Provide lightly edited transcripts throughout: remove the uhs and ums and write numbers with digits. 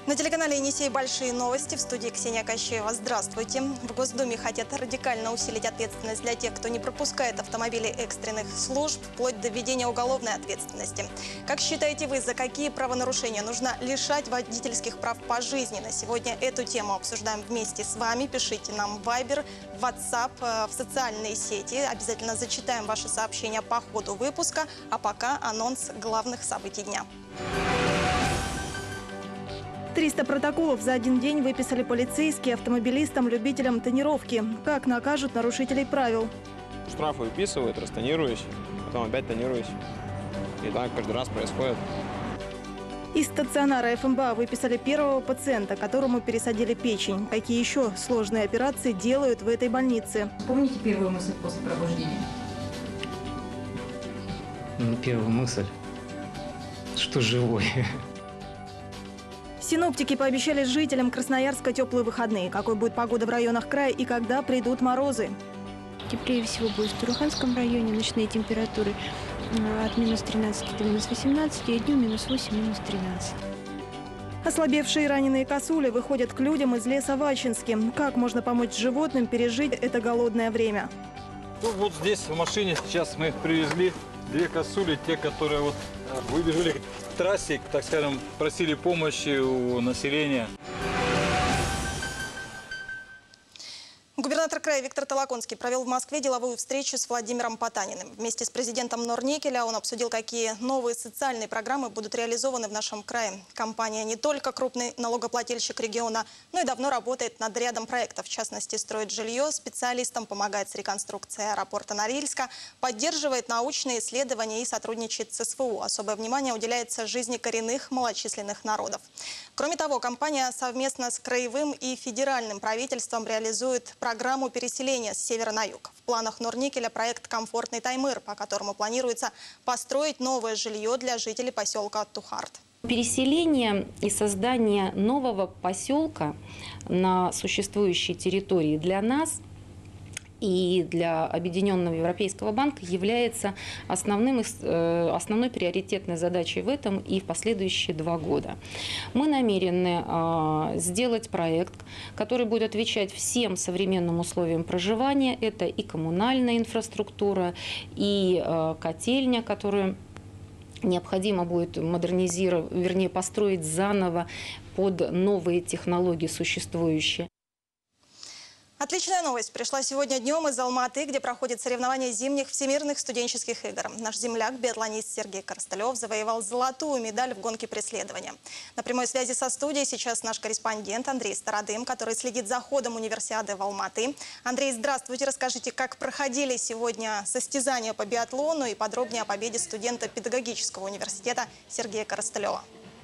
На телеканале «Енисей» большие новости. В студии Ксения Кощеева. Здравствуйте. В Госдуме хотят радикально усилить ответственность для тех, кто не пропускает автомобили экстренных служб, вплоть до введения уголовной ответственности. Как считаете вы, за какие правонарушения нужно лишать водительских прав пожизненно? Сегодня эту тему обсуждаем вместе с вами. Пишите нам в Viber, в WhatsApp, в социальные сети. Обязательно зачитаем ваши сообщения по ходу выпуска. А пока анонс главных событий дня. 300 протоколов за один день выписали полицейские автомобилистам, любителям тонировки. Как накажут нарушителей правил? Штрафы выписывают, растонируюсь, потом опять тонируюсь. И так каждый раз происходит. Из стационара ФМБА выписали первого пациента, которому пересадили печень. Какие еще сложные операции делают в этой больнице? Помните первую мысль после пробуждения? Первая мысль, что живой. Синоптики пообещали жителям Красноярска теплые выходные. Какой будет погода в районах края и когда придут морозы? Теплее всего будет в Туруханском районе. Ночные температуры от минус 13 до минус 18, и днем минус 8, минус 13. Ослабевшие и раненые косули выходят к людям из леса в Ачинске. Как можно помочь животным пережить это голодное время? Ну, вот здесь в машине сейчас мы привезли две косули, те, которые вот выбежали к трассе, так скажем, просили помощи у населения. Губернатор края Виктор Толоконский провел в Москве деловую встречу с Владимиром Потаниным. Вместе с президентом Норникеля он обсудил, какие новые социальные программы будут реализованы в нашем крае. Компания не только крупный налогоплательщик региона, но и давно работает над рядом проектов. В частности, строит жилье специалистам, помогает с реконструкцией аэропорта Норильска, поддерживает научные исследования и сотрудничает с СВУ. Особое внимание уделяется жизни коренных малочисленных народов. Кроме того, компания совместно с краевым и федеральным правительством реализует программу переселения с севера на юг. В планах Норникеля проект «Комфортный Таймыр», по которому планируется построить новое жилье для жителей поселка Тухарт. Переселение и создание нового поселка на существующей территории для нас и для Объединенного Европейского банка является основной приоритетной задачей в этом и в последующие 2 года. Мы намерены сделать проект, который будет отвечать всем современным условиям проживания. Это и коммунальная инфраструктура, и котельня, которую необходимо будет модернизировать, вернее, построить заново под новые технологии существующие. Отличная новость пришла сегодня днем из Алматы, где проходит соревнование зимних всемирных студенческих игр. Наш земляк, биатлонист Сергей Коростылев, завоевал золотую медаль в гонке преследования. На прямой связи со студией сейчас наш корреспондент Андрей Стародым, который следит за ходом универсиады в Алматы. Андрей, здравствуйте. Расскажите, как проходили сегодня состязания по биатлону и подробнее о победе студента педагогического университета Сергея Коростылева.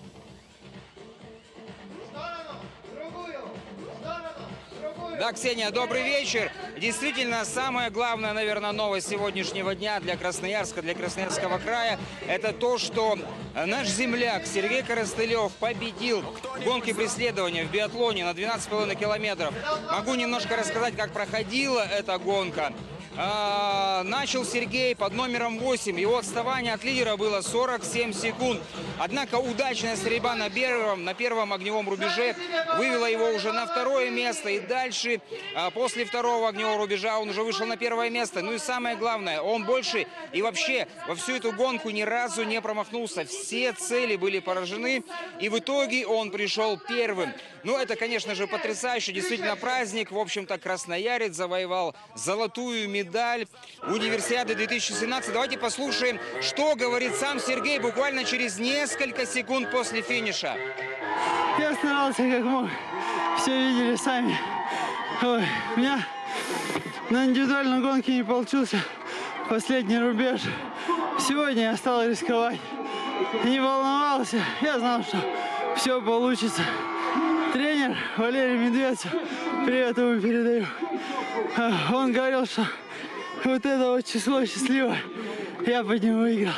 Да, Ксения, добрый вечер. Действительно, самая главная, наверное, новость сегодняшнего дня для Красноярска, для Красноярского края, это то, что наш земляк Сергей Коростылев победил в гонке преследования в биатлоне на 12,5 километров. Могу немножко рассказать, как проходила эта гонка. Начал Сергей под номером 8. Его отставание от лидера было 47 секунд. Однако удачная стрельба на первом огневом рубеже вывела его уже на 2-е место. И дальше, после 2-го огневого рубежа, он уже вышел на 1-е место. Ну и самое главное, он больше и вообще во всю эту гонку ни разу не промахнулся. Все цели были поражены. И в итоге он пришел первым. Ну, это, конечно же, потрясающе. Действительно праздник. В общем-то, красноярец завоевал золотую медаль Универсиады 2017. Давайте послушаем, что говорит сам Сергей буквально через несколько секунд после финиша. Я старался как мог. Все видели сами. Ой, у меня на индивидуальной гонке не получился последний рубеж. Сегодня я стал рисковать. Не волновался. Я знал, что все получится. Тренер Валерий Медведев, привет ему передаю. Он говорил, что вот это вот число счастливое, я под ним выиграл.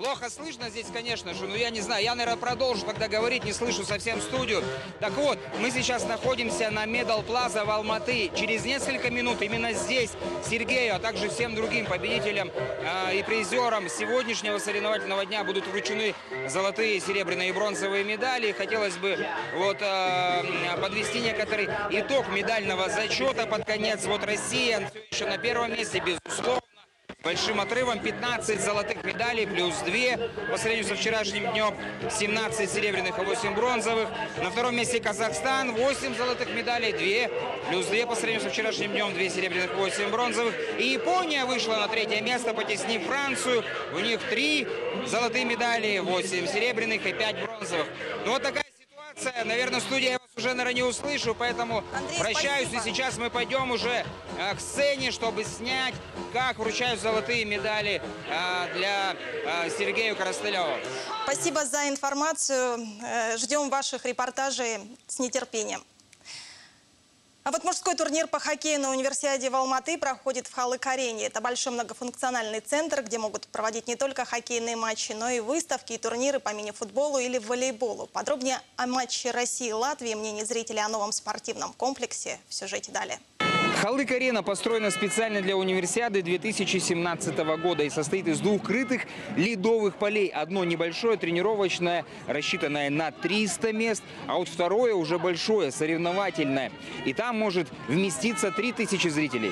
Плохо слышно здесь, конечно же, но я не знаю. Я, наверное, продолжу тогда говорить, не слышу совсем студию. Так вот, мы сейчас находимся на Медал Плаза в Алматы. Через несколько минут именно здесь Сергею, а также всем другим победителям и призерам сегодняшнего соревновательного дня будут вручены золотые, серебряные и бронзовые медали. Хотелось бы вот подвести некоторый итог медального зачета под конец. Вот Россия все еще на первом месте, безусловно. Большим отрывом 15 золотых медалей плюс 2 по сравнению со вчерашним днем, 17 серебряных и 8 бронзовых. На втором месте Казахстан, 8 золотых медалей, 2 плюс 2 по сравнению со вчерашним днем, 2 серебряных, 8 бронзовых. И Япония вышла на третье место, потеснив Францию. У них 3 золотые медали, 8 серебряных и 5 бронзовых. Ну вот такая ситуация. Наверное, студия я вас уже, наверное, не услышу, поэтому Андрей, прощаюсь. спасибо. И сейчас мы пойдем уже к сцене, чтобы снять, как вручают золотые медали для Сергея Коростылева. Спасибо за информацию. Ждем ваших репортажей с нетерпением. А вот мужской турнир по хоккею на универсиаде в Алматы проходит в Халык-арене. Это большой многофункциональный центр, где могут проводить не только хоккейные матчи, но и выставки и турниры по мини-футболу или волейболу. Подробнее о матче России и Латвии, мнение зрителей о новом спортивном комплексе в сюжете далее. Халык-арена построена специально для универсиады 2017 года и состоит из 2 крытых ледовых полей. Одно небольшое, тренировочное, рассчитанное на 300 мест, а вот второе уже большое, соревновательное. И там может вместиться 3000 зрителей.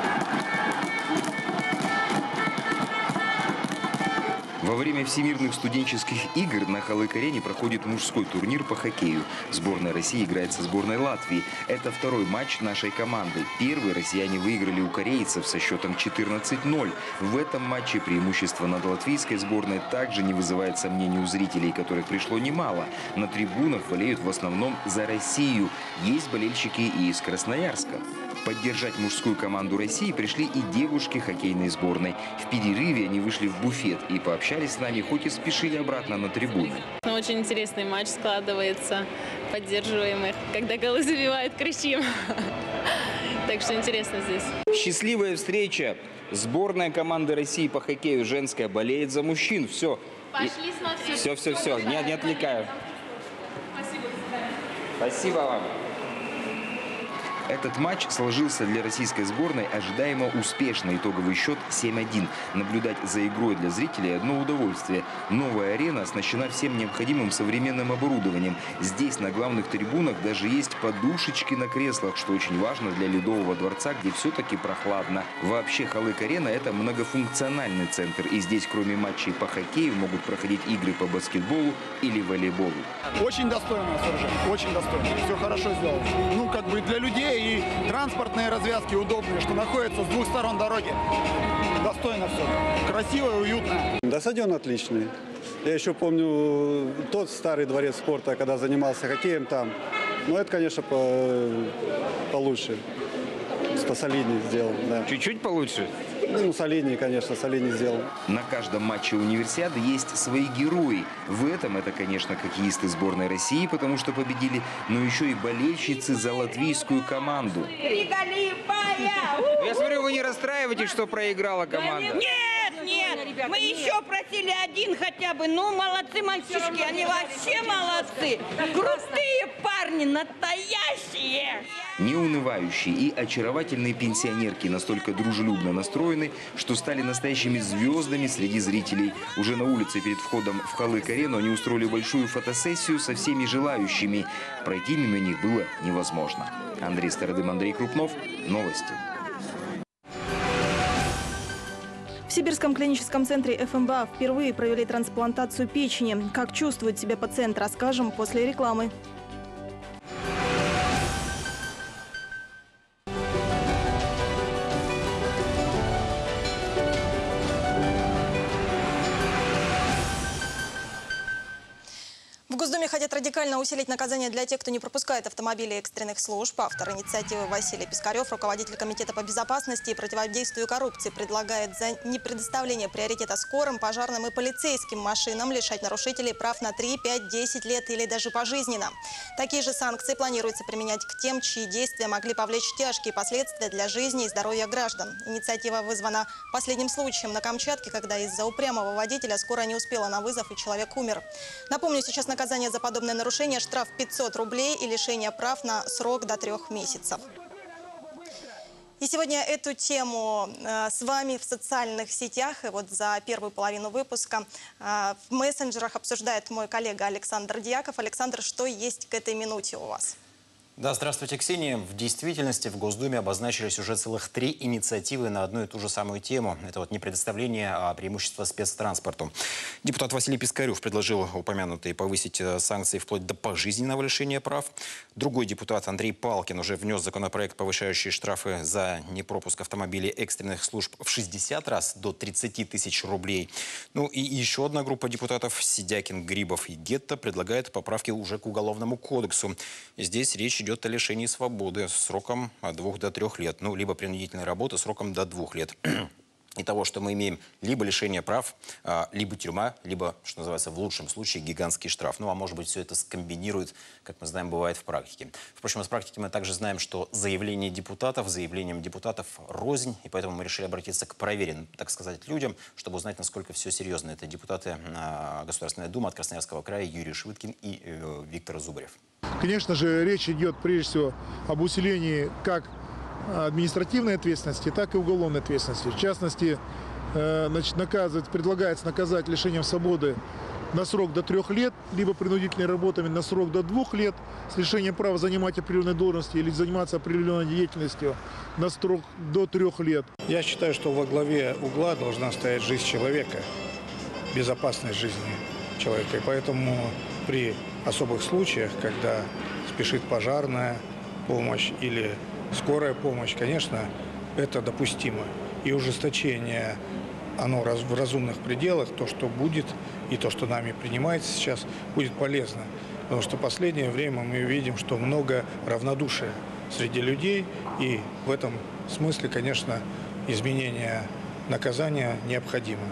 Во время всемирных студенческих игр на Халык-арене проходит мужской турнир по хоккею. Сборная России играет со сборной Латвии. Это второй матч нашей команды. Первый россияне выиграли у корейцев со счетом 14-0. В этом матче преимущество над латвийской сборной также не вызывает сомнений у зрителей, которых пришло немало. На трибунах болеют в основном за Россию. Есть болельщики и из Красноярска. Поддержать мужскую команду России пришли и девушки хоккейной сборной. В перерыве они вышли в буфет и пообщались с нами, хоть и спешили обратно на трибуны. Очень интересный матч складывается, поддерживаем их. Когда голы забивают, кричим. Так что интересно здесь. Счастливая встреча. Сборная команды России по хоккею женская болеет за мужчин. Все. Пошли смотреть. Все. Не отвлекаю. Спасибо вам. Этот матч сложился для российской сборной ожидаемо успешно. Итоговый счет 7-1. Наблюдать за игрой для зрителей – одно удовольствие. Новая арена оснащена всем необходимым современным оборудованием. Здесь на главных трибунах даже есть подушечки на креслах, что очень важно для Ледового дворца, где все-таки прохладно. Вообще Халык-арена – это многофункциональный центр. И здесь, кроме матчей по хоккею, могут проходить игры по баскетболу или волейболу. Очень достойное сооружение, очень достойно. Все хорошо сделано. Ну, как бы для людей и транспортные развязки удобные, что находятся с 2 сторон дороги. Достойно все. Красиво и уютно. Да, стадион отличный. Я еще помню тот старый дворец спорта, когда занимался хоккеем там. Ну, это, конечно, получше. Посолиднее сделан, да. Чуть-чуть получше? Ну, солиднее, конечно, солиднее сделан. На каждом матче универсиады есть свои герои. В этом это, конечно, хоккеисты сборной России, потому что победили, но еще и болельщицы за латвийскую команду. Я смотрю, вы не расстраиваетесь, что проиграла команда? Нет, мы еще просили один хотя бы. Ну, молодцы мальчишки, они вообще молодцы. Крутые парни, настоящие. Неунывающие и очаровательные пенсионерки настолько дружелюбно настроены, что стали настоящими звездами среди зрителей. Уже на улице перед входом в Халык-арену они устроили большую фотосессию со всеми желающими. Пройти мимо них было невозможно. Андрей Стародым, Андрей Крупнов. Новости. В Сибирском клиническом центре ФМБА впервые провели трансплантацию печени. Как чувствует себя пациент, расскажем после рекламы. В Госдуме хотят радикально усилить наказание для тех, кто не пропускает автомобили экстренных служб. Автор инициативы Василий Пискарев, руководитель Комитета по безопасности и противодействию коррупции, предлагает за непредоставление приоритета скорым, пожарным и полицейским машинам лишать нарушителей прав на 3, 5, 10 лет или даже пожизненно. Такие же санкции планируется применять к тем, чьи действия могли повлечь тяжкие последствия для жизни и здоровья граждан. Инициатива вызвана последним случаем на Камчатке, когда из-за упрямого водителя скорая не успела на вызов и человек умер. Напомню, сейчас наказание за подобное нарушение – штраф 500 рублей и лишение прав на срок до 3 месяцев. И сегодня эту тему с вами в социальных сетях. И вот за первую половину выпуска в мессенджерах обсуждает мой коллега Александр Дьяков. Александр, что есть к этой минуте у вас? Да, здравствуйте, Ксения. В действительности в Госдуме обозначились уже целых 3 инициативы на одну и ту же самую тему. Это вот не предоставление, а преимущество спецтранспорту. Депутат Василий Пискарев предложил упомянутые повысить санкции вплоть до пожизненного лишения прав. Другой депутат Андрей Палкин уже внес законопроект, повышающий штрафы за непропуск автомобилей экстренных служб в 60 раз до 30 тысяч рублей. Ну и еще одна группа депутатов Сидякин, Грибов и Гетто предлагает поправки уже к Уголовному кодексу. И здесь речь идет о лишении свободы сроком от 2 до 3 лет. Ну, либо принудительной работы сроком до 2 лет. И того, что мы имеем либо лишение прав, либо тюрьма, либо, что называется, в лучшем случае гигантский штраф. Ну, а может быть, все это скомбинирует, как мы знаем, бывает в практике. Впрочем, из практики мы также знаем, что заявлением депутатов рознь, и поэтому мы решили обратиться к проверенным, так сказать, людям, чтобы узнать, насколько все серьезно. Это депутаты Государственной Думы от Красноярского края Юрий Швыдкин и Виктор Зубарев. Конечно же, речь идет прежде всего об усилении как административной ответственности, так и уголовной ответственности. В частности, предлагается наказать лишением свободы на срок до 3 лет, либо принудительными работами на срок до 2 лет, с лишением права занимать определенные должности или заниматься определенной деятельностью на срок до 3 лет. Я считаю, что во главе угла должна стоять жизнь человека, безопасность жизни человека. И поэтому при особых случаях, когда спешит пожарная помощь или скорая помощь, конечно, это допустимо. И ужесточение, оно в разумных пределах, то, что будет, и то, что нами принимается сейчас, будет полезно. Потому что в последнее время мы видим, что много равнодушия среди людей, и в этом смысле, конечно, изменение наказания необходимо.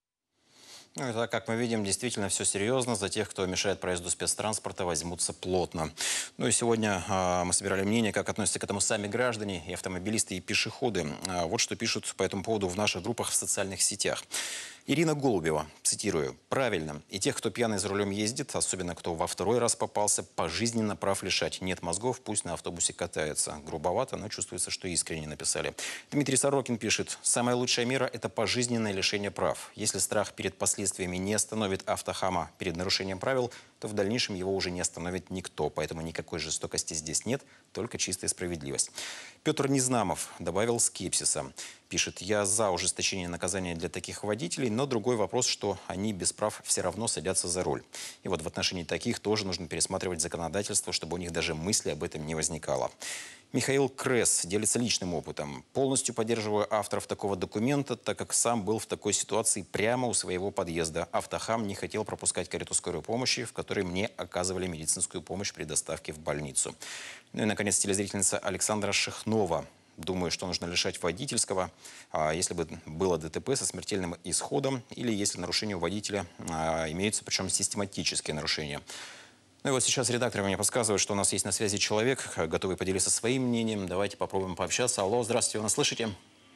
Ну, и так, как мы видим, действительно все серьезно. За тех, кто мешает проезду спецтранспорта, возьмутся плотно. Ну и сегодня мы собирали мнение, как относятся к этому сами граждане, и автомобилисты, и пешеходы. Вот что пишут по этому поводу в наших группах в социальных сетях. Ирина Голубева, цитирую, «Правильно. И тех, кто пьяный за рулем ездит, особенно кто во 2-й раз попался, пожизненно прав лишать. Нет мозгов, пусть на автобусе катается». Грубовато, но чувствуется, что искренне написали. Дмитрий Сорокин пишет, «Самая лучшая мера – это пожизненное лишение прав. Если страх перед последствиями не остановит автохама перед нарушением правил, то в дальнейшем его уже не остановит никто. Поэтому никакой жестокости здесь нет, только чистая справедливость». Петр Незнамов добавил скепсиса. Пишет, «Я за ужесточение наказания для таких водителей, но другой вопрос, что они без прав все равно садятся за руль. И вот в отношении таких тоже нужно пересматривать законодательство, чтобы у них даже мысли об этом не возникало». Михаил Кресс делится личным опытом. «Полностью поддерживаю авторов такого документа, так как сам был в такой ситуации прямо у своего подъезда. Автохам не хотел пропускать карету скорой помощи, в которой мне оказывали медицинскую помощь при доставке в больницу». Ну и, наконец, телезрительница Александра Шехнова. «Думаю, что нужно лишать водительского, если бы было ДТП со смертельным исходом или если нарушения у водителя имеются, причем систематические нарушения». Ну и вот сейчас редактор мне подсказывает, что у нас есть на связи человек, готовый поделиться своим мнением. Давайте попробуем пообщаться. Алло, здравствуйте, вы нас слышите?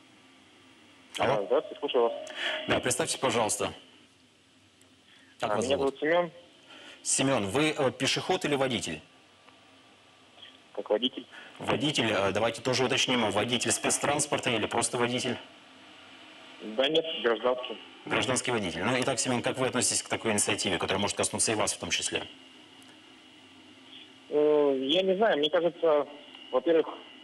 Алло. Здравствуйте, слушаю вас. Да, представьте, пожалуйста. Как вас Меня зовут Семен. Семен, вы пешеход или водитель? Как водитель. Водитель, давайте тоже уточним, водитель спецтранспорта или просто водитель? Да нет, гражданский. Гражданский водитель. Ну, итак, Семен, как вы относитесь к такой инициативе, которая может коснуться и вас в том числе? Я не знаю, мне кажется, во-первых,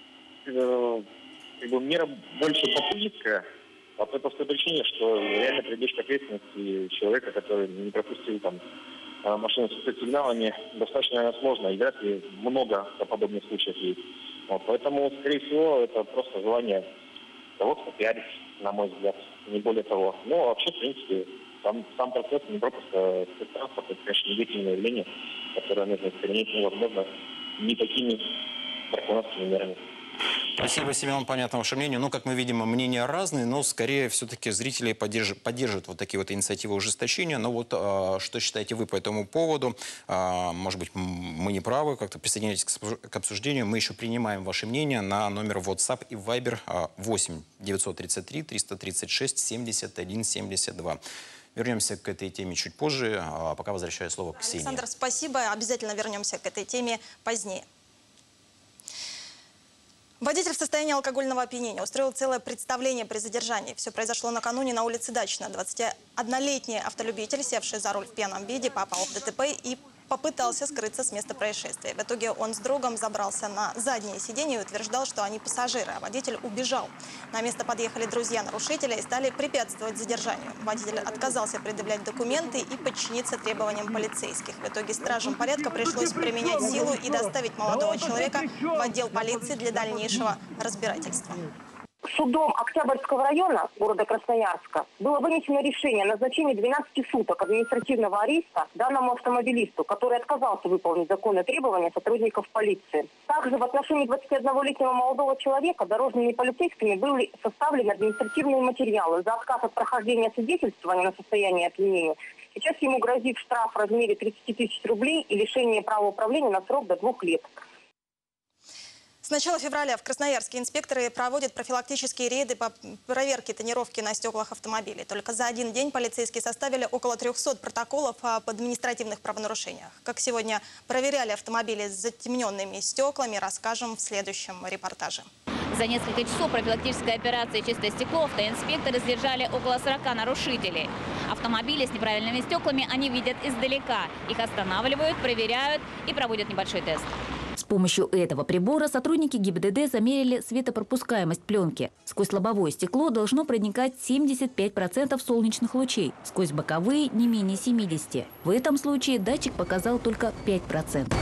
мера больше популистская, по той простой причине, что реально привлечь к ответственности человека, который не пропустил там машину с спецсигналами, достаточно, наверное, сложно. И вряд ли много подобных случаев есть. Вот, поэтому, скорее всего, это просто желание кого-то попиарить, на мой взгляд, не более того. Но вообще, в принципе, сам процесс не пропуска спецтранспорта, это, конечно, негативное явление, которое нужно искоренить, возможно, не такими драконовскими мерами. Спасибо, Семен, понятно ваше мнение. Ну, как мы видим, мнения разные, но скорее все-таки зрители поддерживают вот такие вот инициативы ужесточения. Но вот что считаете вы по этому поводу? Может быть, мы не правы, как-то присоединяйтесь к обсуждению. Мы еще принимаем ваше мнение на номер WhatsApp и Viber 8 933 336 71 72. Вернемся к этой теме чуть позже, а пока возвращаю слово к Ксении. Александр, спасибо. Обязательно вернемся к этой теме позднее. Водитель в состоянии алкогольного опьянения устроил целое представление при задержании. Все произошло накануне на улице Дачная. 21-летний автолюбитель, севший за руль в пьяном виде, попал в ДТП и попытался скрыться с места происшествия. В итоге он с другом забрался на заднее сиденье и утверждал, что они пассажиры, а водитель убежал. На место подъехали друзья нарушителя и стали препятствовать задержанию. Водитель отказался предъявлять документы и подчиниться требованиям полицейских. В итоге стражам порядка пришлось применять силу и доставить молодого человека в отдел полиции для дальнейшего разбирательства. Судом Октябрьского района города Красноярска было вынесено решение о назначении 12 суток административного ареста данному автомобилисту, который отказался выполнить законные требования сотрудников полиции. Также в отношении 21-летнего молодого человека дорожными полицейскими были составлены административные материалы за отказ от прохождения свидетельствования на состояние опьянения. Сейчас ему грозит штраф в размере 30 тысяч рублей и лишение права управления на срок до 2 лет. С начала февраля в Красноярске инспекторы проводят профилактические рейды по проверке тонировки на стеклах автомобилей. Только за один день полицейские составили около 300 протоколов об административных правонарушениях. Как сегодня проверяли автомобили с затемненными стеклами, расскажем в следующем репортаже. За несколько часов профилактической операции «Чистое стекло» автоинспекторы задержали около 40 нарушителей. Автомобили с неправильными стеклами они видят издалека. Их останавливают, проверяют и проводят небольшой тест. С помощью этого прибора сотрудники ГИБДД замерили светопропускаемость пленки. Сквозь лобовое стекло должно проникать 75% солнечных лучей, сквозь боковые не менее 70%. В этом случае датчик показал только 5%.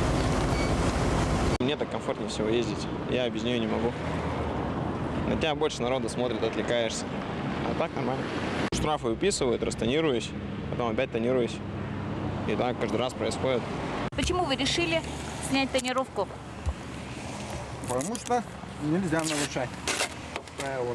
Мне так комфортнее всего ездить. Я без нее не могу. На тебя больше народу смотрит, отвлекаешься. А так нормально. Штрафы выписывают, растонируюсь, потом опять тонируюсь. И так каждый раз происходит. Почему вы решили снять тонировку? Потому что нельзя нарушать правила.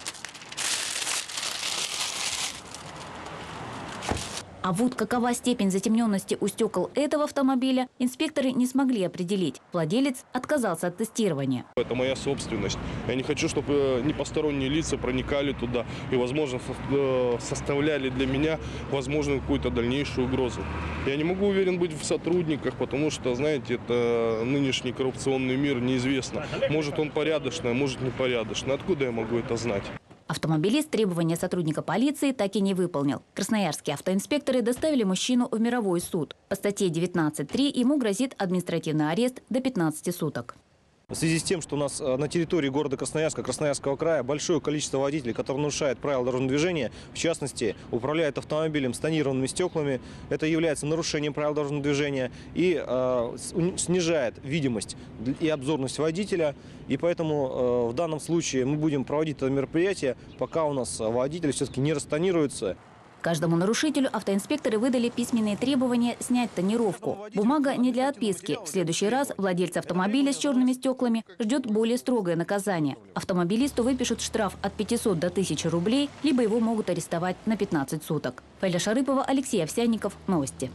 А вот какова степень затемненности у стекол этого автомобиля, инспекторы не смогли определить. Владелец отказался от тестирования. Это моя собственность. Я не хочу, чтобы непосторонние лица проникали туда и, возможно, составляли для меня, возможно, какую-то дальнейшую угрозу. Я не могу уверен быть в сотрудниках, потому что, знаете, это нынешний коррупционный мир, неизвестно. Может, он порядочный, а может, непорядочный. Откуда я могу это знать? Автомобилист требования сотрудника полиции так и не выполнил. Красноярские автоинспекторы доставили мужчину в мировой суд. По статье 19.3 ему грозит административный арест до 15 суток. В связи с тем, что у нас на территории города Красноярска, Красноярского края большое количество водителей, которые нарушают правила дорожного движения, в частности, управляют автомобилем с тонированными стеклами, это является нарушением правил дорожного движения и снижает видимость и обзорность водителя. И поэтому в данном случае мы будем проводить это мероприятие, пока у нас водитель все-таки не растонируется. Каждому нарушителю автоинспекторы выдали письменные требования снять тонировку. Бумага не для отписки. В следующий раз владельца автомобиля с черными стеклами ждет более строгое наказание. Автомобилисту выпишут штраф от 500 до 1000 рублей, либо его могут арестовать на 15 суток. Фаиля Шарыпова, Алексей Овсянников. Новости.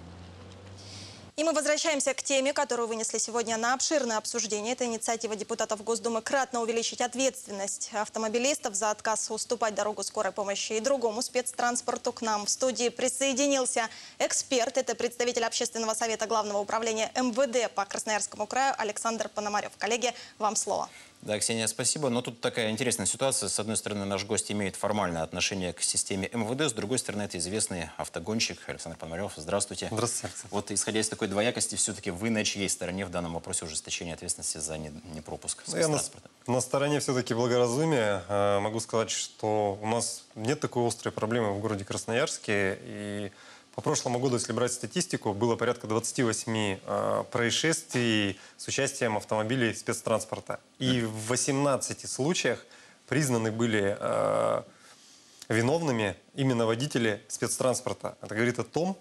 И мы возвращаемся к теме, которую вынесли сегодня на обширное обсуждение. Это инициатива депутатов Госдумы кратно увеличить ответственность автомобилистов за отказ уступать дорогу скорой помощи и другому спецтранспорту. К нам в студии присоединился эксперт. Это представитель Общественного совета Главного управления МВД по Красноярскому краю Александр Пономарев. Коллеги, вам слово. Да, Ксения, спасибо. Но тут такая интересная ситуация. С одной стороны, наш гость имеет формальное отношение к системе МВД. С другой стороны, это известный автогонщик Александр Пономарев. Здравствуйте. Здравствуйте, Александр. Вот исходя из такой двоякости, все-таки вы на чьей стороне в данном вопросе ужесточения ответственности за непропуск спецтранспорта? Я на стороне все-таки благоразумия. Могу сказать, что у нас нет такой острой проблемы в городе Красноярске. И по прошлому году, если брать статистику, было порядка 28 происшествий с участием автомобилей спецтранспорта. И в 18 случаях признаны были виновными именно водители спецтранспорта. Это говорит о том,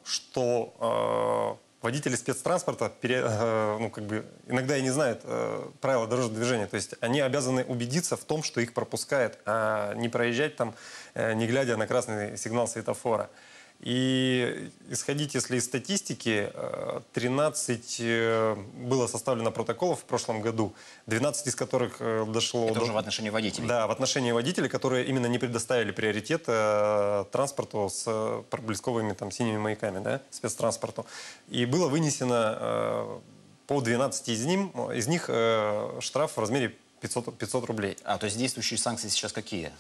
что водители спецтранспорта иногда и не знают правила дорожного движения. То есть они обязаны убедиться в том, что их пропускают, а не проезжать там, не глядя на красный сигнал светофора. И исходить, если из статистики, 13 было составлено протоколов в прошлом году, 12 из которых дошло... Это уже в отношении водителей? Да, в отношении водителей, которые именно не предоставили приоритет транспорту с проблесковыми там, синими маяками, да, спецтранспорту. И было вынесено по 12 из них штраф в размере 500 рублей. То есть действующие санкции сейчас какие?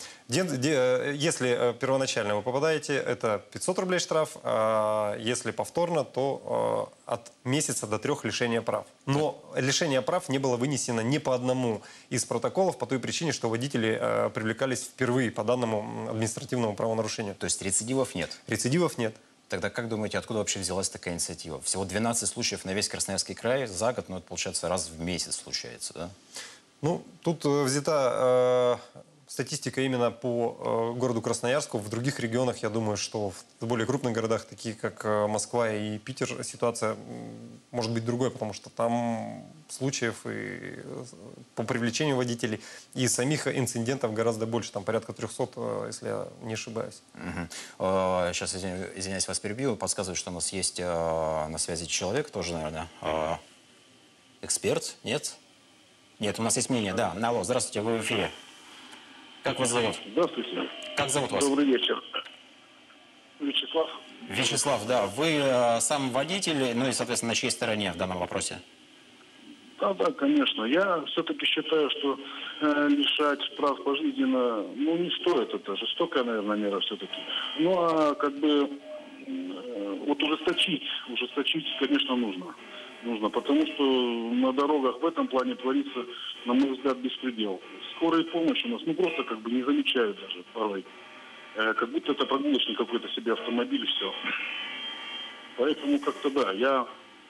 Если первоначально вы попадаете, это 500 рублей штраф, а если повторно, то от месяца до 3 лишения прав. Но лишение прав не было вынесено ни по одному из протоколов по той причине, что водители привлекались впервые по данному административному правонарушению. То есть рецидивов нет? Рецидивов нет. Тогда как думаете, откуда вообще взялась такая инициатива? Всего 12 случаев на весь Красноярский край за год, но это получается раз в месяц случается, да? Ну, тут взята статистика именно по городу Красноярску. В других регионах, я думаю, что в более крупных городах, таких как Москва и Питер, ситуация может быть другой, потому что там случаев и по привлечению водителей и самих инцидентов гораздо больше. Там порядка 300, если я не ошибаюсь. Сейчас, извиняюсь, вас перебью. Подсказывают, что у нас есть на связи человек, тоже, наверное, эксперт, нет? Нет, у нас есть мнение, да. Алло, здравствуйте, вы в эфире. Как вас зовут? Здравствуйте. Как зовут вас? Добрый вечер. Вячеслав. Вячеслав, да. Вы сам водитель, ну и, соответственно, на чьей стороне в данном вопросе? Да, конечно. Я все-таки считаю, что лишать прав пожизненно, не стоит. Это жестокая, наверное, мера все-таки. Ну, а вот ужесточить, конечно, нужно, потому что на дорогах в этом плане творится, на мой взгляд, беспредел. Скорая помощь у нас, просто не замечают даже порой. Как будто это прогулочный какой-то себе автомобиль и все. Поэтому как-то да, я,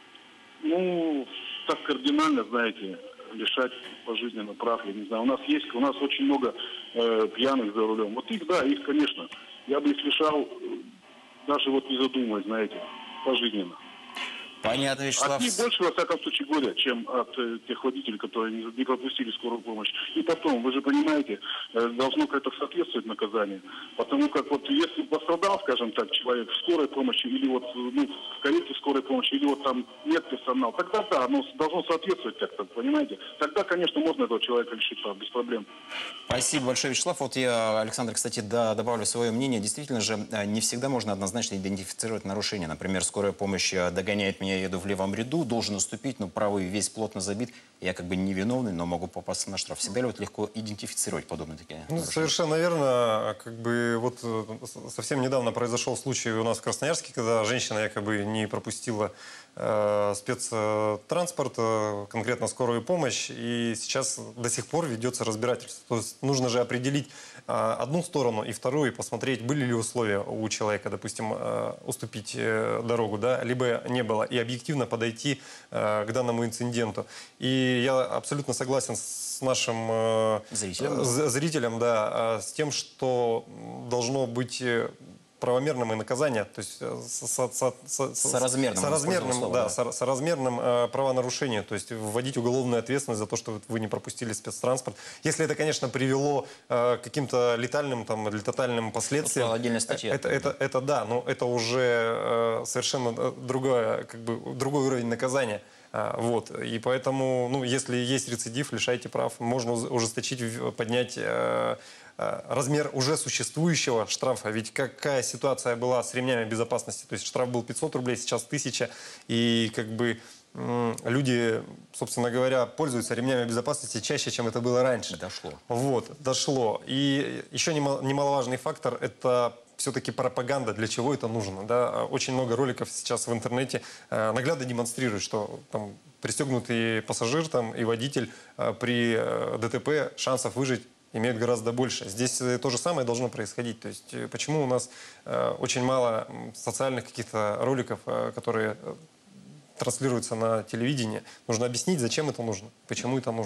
так кардинально, знаете, лишать пожизненно прав, я не знаю. У нас очень много пьяных за рулем. Вот их, конечно, я бы их лишал, даже не задумываясь, знаете, пожизненно. Понятно, Вячеслав. От них больше, во всяком случае, горя, чем от тех водителей, которые не пропустили скорую помощь. И потом, вы же понимаете, должно как-то соответствовать наказание. Потому как если пострадал, скажем так, человек в скорой помощи, или в карете скорой помощи, или там нет персонала, тогда да, оно должно соответствовать как-то, понимаете? Тогда, конечно, можно этого человека лишить прав, без проблем. Спасибо большое, Вячеслав. Вот я, Александр, кстати, добавлю свое мнение. Действительно же, не всегда можно однозначно идентифицировать нарушения. Например, скорая помощь догоняет меня, я еду в левом ряду, должен уступить, но правый весь плотно забит. Я невиновный, но могу попасться на штраф. Всегда ли легко идентифицировать подобные такие нарушения? Совершенно верно. Совсем недавно произошел случай у нас в Красноярске, когда женщина якобы не пропустила спецтранспорт, конкретно скорую помощь, и сейчас до сих пор ведется разбирательство. То есть нужно же определить одну сторону и вторую, и посмотреть, были ли условия у человека, допустим, уступить дорогу, да, либо не было, и объективно подойти к данному инциденту. И я абсолютно согласен с нашим зрителем, да, с тем, что должно быть правомерным и наказание, то есть соразмерным правонарушению, то есть вводить уголовную ответственность за то, что вы не пропустили спецтранспорт. Если это, конечно, привело к каким-то летальным или тотальным последствиям, это да, но это уже совершенно другой уровень наказания. И поэтому, если есть рецидив, лишайте прав, можно ужесточить, поднять размер уже существующего штрафа. Ведь какая ситуация была с ремнями безопасности? То есть штраф был 500 рублей, сейчас 1000. И люди, собственно говоря, пользуются ремнями безопасности чаще, чем это было раньше. Дошло. И еще немаловажный фактор – это все-таки пропаганда, для чего это нужно. Да? Очень много роликов сейчас в интернете наглядно демонстрируют, что пристегнутый пассажир и водитель при ДТП шансов выжить имеют гораздо больше. Здесь то же самое должно происходить. То есть почему у нас очень мало социальных каких-то роликов, которые транслируются на телевидении? Нужно объяснить, зачем это нужно, почему это нужно.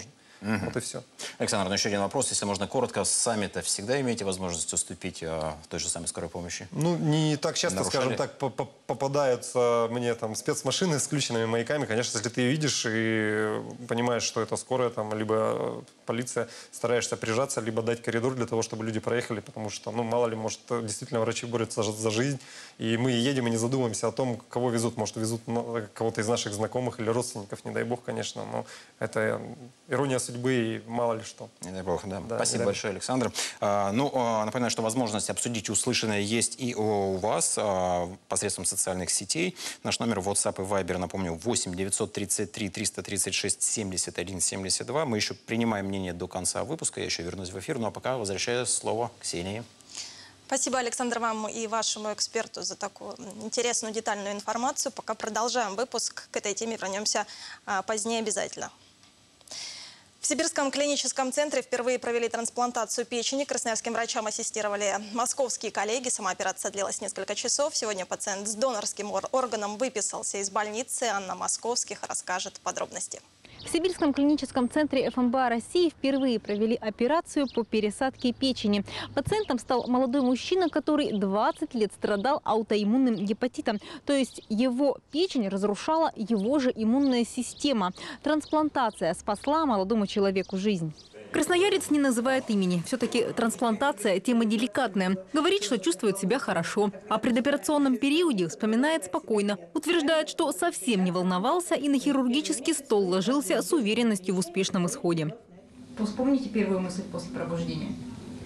Вот и все. Александр, еще один вопрос, если можно коротко. Сами-то всегда имеете возможность уступить в той же самой скорой помощи? Ну, не так часто, Нарушали? скажем так, попадаются мне там спецмашины с включенными маяками. Конечно, если ты видишь и понимаешь, что это скорая, там, либо полиция, стараешься прижаться, либо дать коридор для того, чтобы люди проехали, потому что, ну, мало ли, может, действительно врачи борются за жизнь, и мы едем и не задумываемся о том, кого везут. Может, везут кого-то из наших знакомых или родственников, не дай бог, конечно, но это ирония судьбы и мало ли что. Не дай бог, да. Да, Спасибо большое, Александр. Напоминаю, что возможность обсудить услышанное есть и у вас посредством социальных сетей. Наш номер WhatsApp и Viber, напомню, 8 933 336 71 72. Мы еще принимаем мнение до конца выпуска. Я еще вернусь в эфир, ну а пока возвращаю слово Ксении. Спасибо, Александр, вам и вашему эксперту за такую интересную, детальную информацию. Пока продолжаем выпуск. К этой теме вернемся позднее обязательно. В Сибирском клиническом центре впервые провели трансплантацию печени. Красноярским врачам ассистировали московские коллеги. Сама операция длилась несколько часов. Сегодня пациент с донорским органом выписался из больницы. Анна Московских расскажет подробности. В Сибирском клиническом центре ФМБА России впервые провели операцию по пересадке печени. Пациентом стал молодой мужчина, который 20 лет страдал аутоиммунным гепатитом. То есть его печень разрушала его же иммунная система. Трансплантация спасла молодому человеку жизнь. Красноярец не называет имени. Все-таки трансплантация – тема деликатная. Говорит, что чувствует себя хорошо. О предоперационном периоде вспоминает спокойно. Утверждает, что совсем не волновался и на хирургический стол ложился с уверенностью в успешном исходе. Вспомните первую мысль после пробуждения.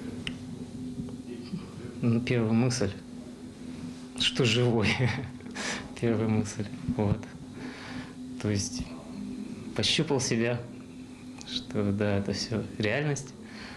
Первая мысль, что живой. Первая мысль. Вот. То есть пощупал себя. Что да, это все реальность.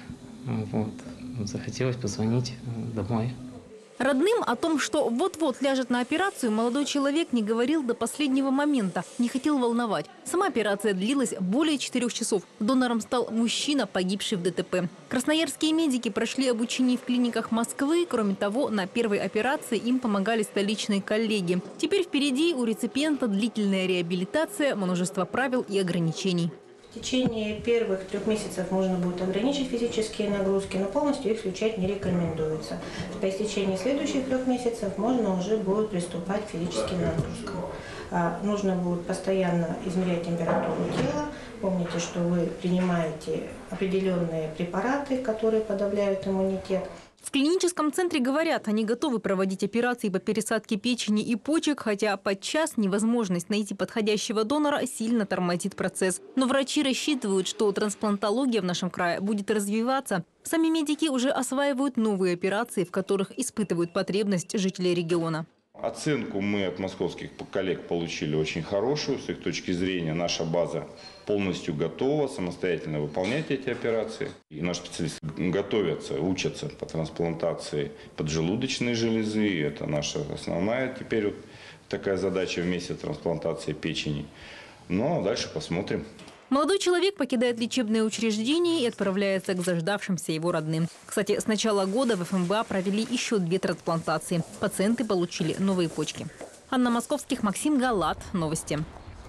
Вот. Захотелось позвонить домой. Родным о том, что вот-вот ляжет на операцию, молодой человек не говорил до последнего момента. Не хотел волновать. Сама операция длилась более 4 часов. Донором стал мужчина, погибший в ДТП. Красноярские медики прошли обучение в клиниках Москвы. Кроме того, на первой операции им помогали столичные коллеги. Теперь впереди у реципиента длительная реабилитация, множество правил и ограничений. В течение первых 3 месяцев можно будет ограничить физические нагрузки, но полностью их включать не рекомендуется. По истечении следующих 3 месяцев можно уже будет приступать к физическим нагрузкам. Нужно будет постоянно измерять температуру тела. Помните, что вы принимаете определенные препараты, которые подавляют иммунитет. В клиническом центре говорят, они готовы проводить операции по пересадке печени и почек, хотя подчас невозможность найти подходящего донора сильно тормозит процесс. Но врачи рассчитывают, что трансплантология в нашем крае будет развиваться. Сами медики уже осваивают новые операции, в которых испытывают потребность жителей региона. Оценку мы от московских коллег получили очень хорошую. С их точки зрения наша база полностью готова самостоятельно выполнять эти операции. И наши специалисты готовятся, учатся по трансплантации поджелудочной железы. Это наша основная теперь вот такая задача вместе с трансплантацией печени. Ну а дальше посмотрим. Молодой человек покидает лечебное учреждение и отправляется к заждавшимся его родным. Кстати, с начала года в ФМБА провели еще 2 трансплантации. Пациенты получили новые почки. Анна Московских, Максим Галат. Новости.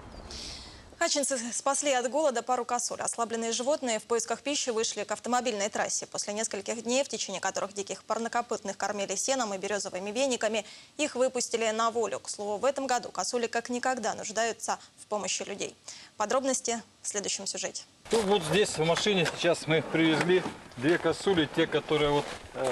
Хачинцы спасли от голода пару косуль. Ослабленные животные в поисках пищи вышли к автомобильной трассе. После нескольких дней, в течение которых диких парнокопытных кормили сеном и березовыми вениками, их выпустили на волю. К слову, в этом году косули как никогда нуждаются в помощи людей. Подробности в следующем сюжете. Вот здесь в машине сейчас мы привезли 2 косули, те, которые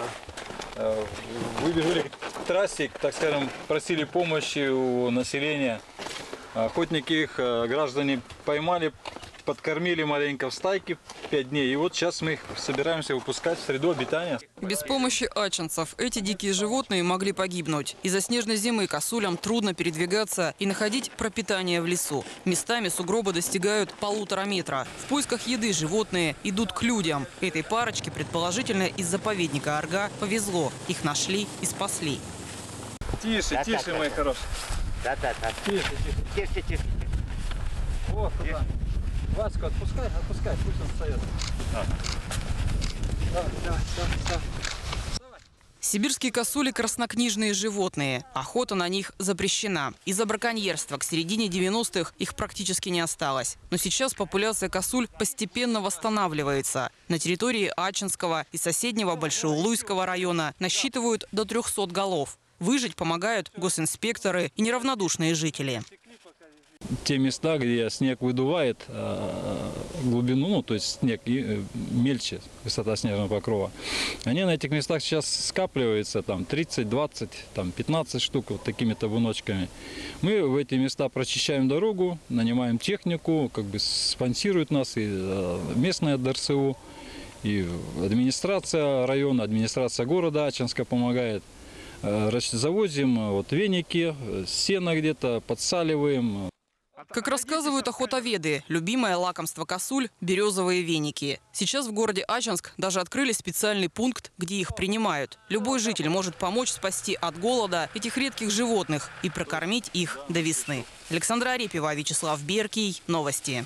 выбежали к трассе, так скажем, просили помощи у населения. Охотники их, граждане, поймали, подкормили маленько в стайке 5 дней. И вот сейчас мы их собираемся выпускать в среду обитания. Без помощи ачинцев эти дикие животные могли погибнуть. Из-за снежной зимы косулям трудно передвигаться и находить пропитание в лесу. Местами сугробы достигают 1,5 метра. В поисках еды животные идут к людям. Этой парочке, предположительно, из заповедника Арга повезло. Их нашли и спасли. Тише, тише, мои хорошие. Да-да-да. Тише. Вот туда. Васку отпускай, пусть он встает. Давай. Сибирские косули – краснокнижные животные. Охота на них запрещена. Из-за браконьерства к середине 90-х их практически не осталось. Но сейчас популяция косуль постепенно восстанавливается. На территории Ачинского и соседнего Большеулуйского района насчитывают до 300 голов. Выжить помогают госинспекторы и неравнодушные жители. Те места, где снег выдувает глубину, ну, то есть снег мельче, высота снежного покрова, они на этих местах сейчас скапливаются, там 30, 20, там 15 штук вот такими табуночками. Мы в эти места прочищаем дорогу, нанимаем технику, как бы спонсирует нас и местная ДРСУ, и администрация района, администрация города Ачинска помогает. Завозим вот веники, сено где-то, подсаливаем. Как рассказывают охотоведы, любимое лакомство косуль – березовые веники. Сейчас в городе Ачинск даже открыли специальный пункт, где их принимают. Любой житель может помочь спасти от голода этих редких животных и прокормить их до весны. Александра Арепьева, Вячеслав Беркий. Новости.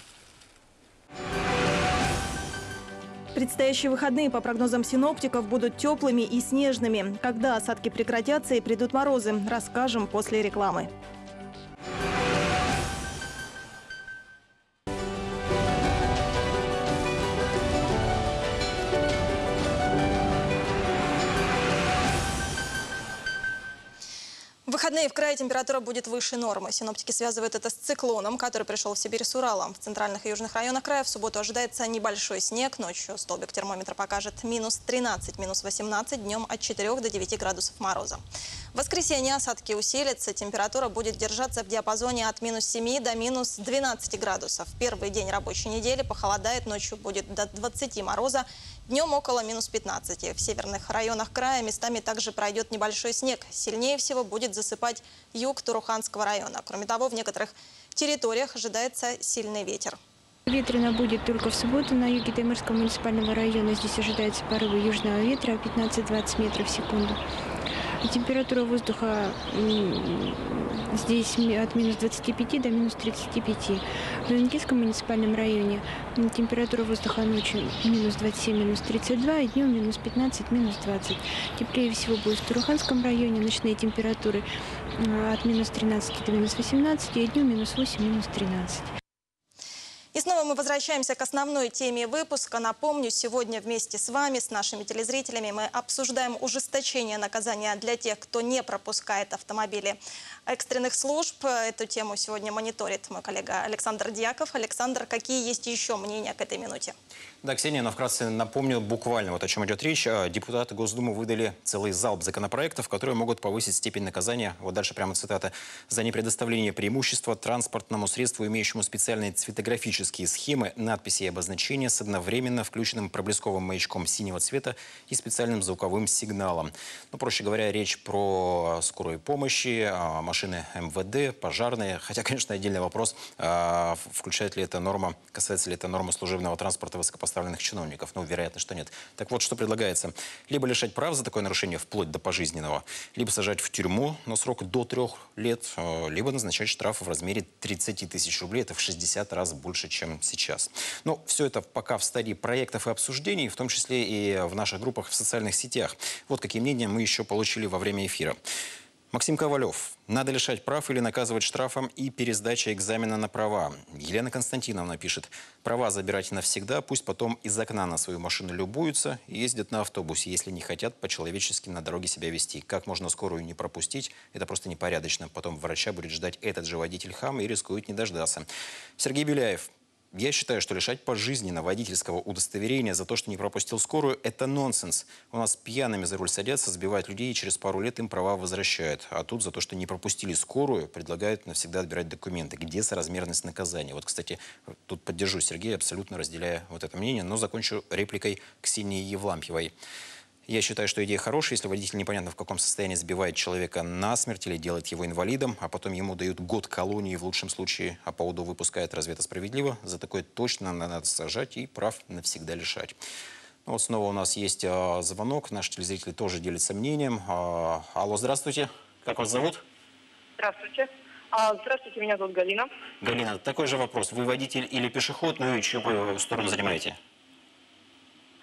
Предстоящие выходные, по прогнозам синоптиков, будут теплыми и снежными. Когда осадки прекратятся и придут морозы, расскажем после рекламы. В выходные в крае температура будет выше нормы. Синоптики связывают это с циклоном, который пришел в Сибирь с Уралом. В центральных и южных районах края в субботу ожидается небольшой снег. Ночью столбик термометра покажет минус 13, минус 18, днем от 4 до 9 градусов мороза. В воскресенье осадки усилятся. Температура будет держаться в диапазоне от минус 7 до минус 12 градусов. Первый день рабочей недели похолодает, ночью будет до 20 мороза. Днем около минус 15. В северных районах края местами также пройдет небольшой снег. Сильнее всего будет засыпать юг Туруханского района. Кроме того, в некоторых территориях ожидается сильный ветер. Ветрено будет только в субботу на юге Таймырского муниципального района. Здесь ожидается порывы южного ветра 15-20 метров в секунду. И температура воздуха здесь от минус 25 до минус 35. В Ленинском муниципальном районе температура воздуха ночью минус 27, минус 32, и днем минус 15, минус 20. Теплее всего будет в Туруханском районе. Ночные температуры от минус 13 до минус 18, и днем минус 8, минус 13. И снова мы возвращаемся к основной теме выпуска. Напомню, сегодня вместе с вами, с нашими телезрителями, мы обсуждаем ужесточение наказания для тех, кто не пропускает автомобили экстренных служб. Эту тему сегодня мониторит мой коллега Александр Дьяков. Александр, какие есть еще мнения к этой минуте? Да, Ксения, но вкратце напомню буквально, вот о чем идет речь. Депутаты Госдумы выдали целый залп законопроектов, которые могут повысить степень наказания, вот дальше прямо цитата, за непредоставление преимущества транспортному средству, имеющему специальные цветографические схемы, надписи и обозначения с одновременно включенным проблесковым маячком синего цвета и специальным звуковым сигналом. Ну, проще говоря, речь про скорую помощь, машины МВД, пожарные. Хотя, конечно, отдельный вопрос, включает ли эта норма, касается ли эта норма служебного транспорта высокопоставленных чиновников. Ну, вероятно, что нет. Так вот, что предлагается. Либо лишать прав за такое нарушение вплоть до пожизненного, либо сажать в тюрьму на срок до 3 лет, либо назначать штраф в размере 30 тысяч рублей. Это в 60 раз больше, чем сейчас. Но все это пока в стадии проектов и обсуждений, в том числе и в наших группах в социальных сетях. Вот какие мнения мы еще получили во время эфира. Максим Ковалев. Надо лишать прав или наказывать штрафом и пересдача экзамена на права. Елена Константиновна пишет. Права забирать навсегда, пусть потом из окна на свою машину любуются и ездят на автобусе, если не хотят по-человечески на дороге себя вести. Как можно скорую не пропустить? Это просто непорядочно. Потом врача будет ждать этот же водитель-хам и рискует не дождаться. Сергей Беляев. Я считаю, что лишать пожизненно водительского удостоверения за то, что не пропустил скорую, это нонсенс. У нас пьяными за руль садятся, сбивают людей, и через пару лет им права возвращают. А тут за то, что не пропустили скорую, предлагают навсегда отбирать документы. Где соразмерность наказания? Вот, кстати, тут поддержу Сергея, абсолютно разделяя вот это мнение, но закончу репликой Ксении Евлампьевой. Я считаю, что идея хорошая, если водитель непонятно в каком состоянии сбивает человека насмерть или делает его инвалидом, а потом ему дают год колонии в лучшем случае, а по УДО выпускает. Разве это справедливо? За такое точно надо сажать и прав навсегда лишать. Ну, вот снова у нас есть звонок. Наши телезрители тоже делятся мнением. Алло, здравствуйте. Как вас зовут? Здравствуйте. Здравствуйте, меня зовут Галина. Галина, такой же вопрос. Вы водитель или пешеход? Ну и чью сторону занимаете?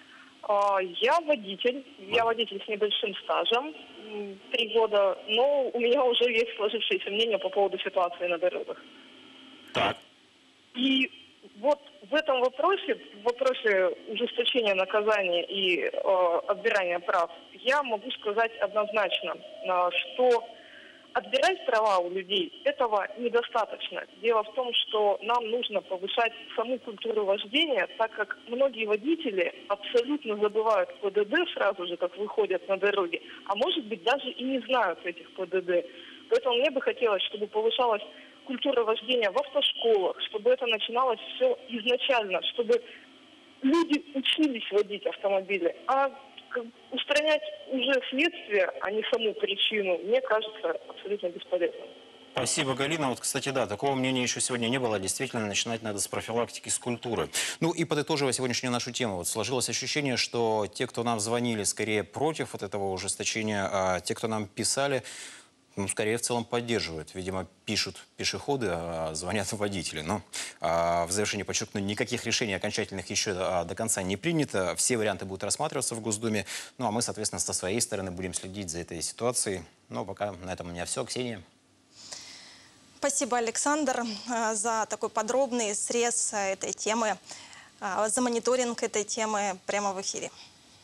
Я водитель с небольшим стажем, 3 года, но у меня уже есть сложившееся мнение по поводу ситуации на дорогах. Так. И вот в этом вопросе, в вопросе ужесточения наказания и отбирания прав, я могу сказать однозначно, что отбирать права у людей этого недостаточно. Дело в том, что нам нужно повышать саму культуру вождения, так как многие водители абсолютно забывают ПДД сразу же, как выходят на дороге, а может быть даже и не знают этих ПДД. Поэтому мне бы хотелось, чтобы повышалась культура вождения в автошколах, чтобы это начиналось все изначально, чтобы люди учились водить автомобили, а устранять уже следствие, а не саму причину, мне кажется абсолютно бесполезным. Спасибо, Галина. Вот, кстати, да, такого мнения еще сегодня не было. Действительно, начинать надо с профилактики, с культуры. Ну и подытоживая сегодняшнюю нашу тему, вот сложилось ощущение, что те, кто нам звонили, скорее против вот этого ужесточения, а те, кто нам писали, ну, скорее в целом поддерживают. Видимо, пишут пешеходы, а звонят водители. Но в завершении подчеркну, никаких решений окончательных еще до конца не принято. Все варианты будут рассматриваться в Госдуме. Ну а мы, соответственно, со своей стороны будем следить за этой ситуацией. Но пока на этом у меня все. Ксения. Спасибо, Александр, за такой подробный срез этой темы, за мониторинг этой темы прямо в эфире.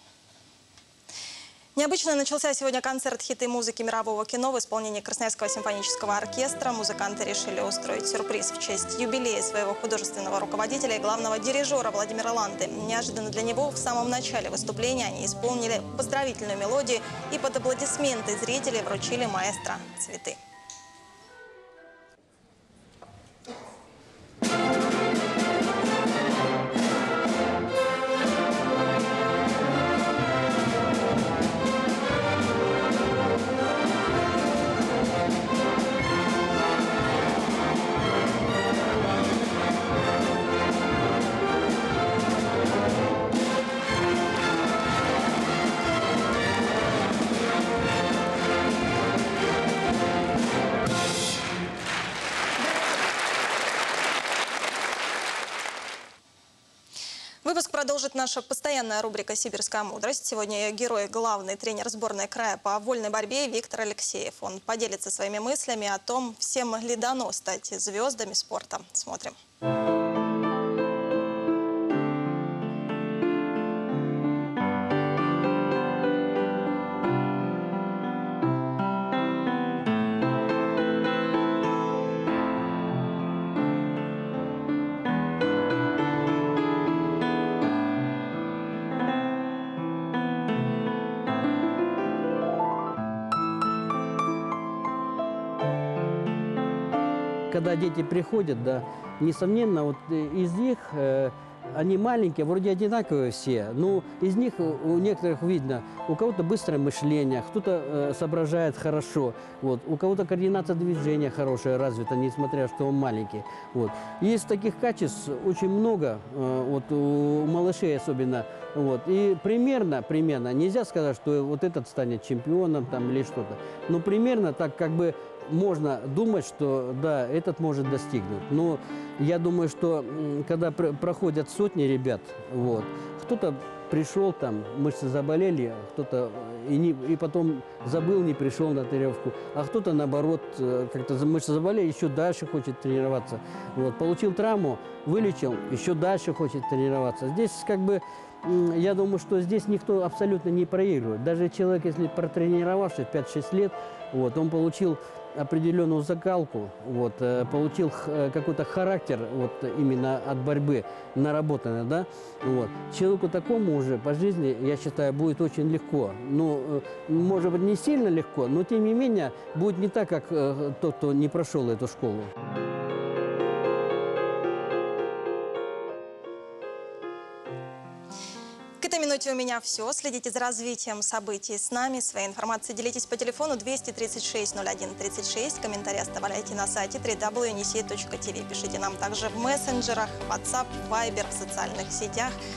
Необычно начался сегодня концерт «Хиты музыки мирового кино» в исполнении Красноярского симфонического оркестра. Музыканты решили устроить сюрприз в честь юбилея своего художественного руководителя и главного дирижера Владимира Ланты. Неожиданно для него в самом начале выступления они исполнили поздравительную мелодию и под аплодисменты зрителей вручили маэстро цветы. Выпуск продолжит наша постоянная рубрика «Сибирская мудрость». Сегодня ее герой, главный тренер сборной края по вольной борьбе Виктор Алексеев. Он поделится своими мыслями о том, всем ли дано стать звездами спорта. Смотрим. Когда дети приходят, да, несомненно, вот из них, они маленькие, вроде одинаковые все, но из них у некоторых видно, у кого-то быстрое мышление, кто-то соображает хорошо, вот, у кого-то координация движения хорошая, развита, несмотря что он маленький. Вот. Из таких качеств очень много, вот, у малышей особенно. Вот. И примерно, нельзя сказать, что вот этот станет чемпионом там, или что-то, но примерно так как бы можно думать, что да, этот может достигнуть. Но я думаю, что когда проходят сотни ребят, вот, кто-то пришел, там, мышцы заболели, кто-то и потом забыл, не пришел на тренировку, а кто-то, наоборот, как-то мышцы заболели, еще дальше хочет тренироваться. Вот, получил травму, вылечил, еще дальше хочет тренироваться. Здесь как бы, я думаю, что здесь никто абсолютно не проигрывает. Даже человек, если протренировавшись 5-6 лет, вот, он получил определенную закалку, вот, получил какой-то характер вот, именно от борьбы наработанный, да, вот. Человеку такому уже по жизни, я считаю, будет очень легко. Ну, может быть, не сильно легко, но тем не менее будет не так, как тот, кто не прошел эту школу. У меня все. Следите за развитием событий с нами. Своей информацией делитесь по телефону 236 01 36. Комментарии оставляйте на сайте www.nesie.tv. Пишите нам также в мессенджерах, WhatsApp, Viber, в социальных сетях.